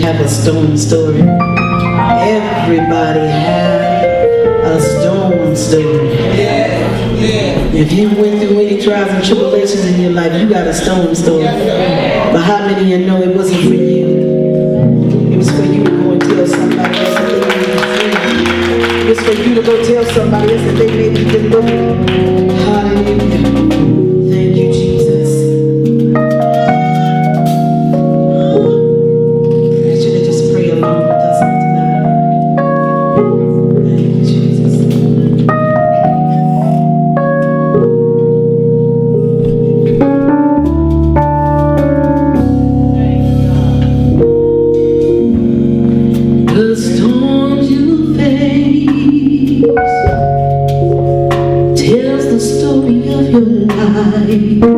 have a storm story. Everybody have a storm story. If you went through any trials and tribulations in your life, you got a storm story. But how many of you know it wasn't for you? It was for you to go and tell somebody else that they may be free. It was for you to go tell somebody else that they may be delivered. Hallelujah. Thank you, Jesus. I should have just prayed along with us tonight. Thank you, Jesus. The storms you face tells the story of your life.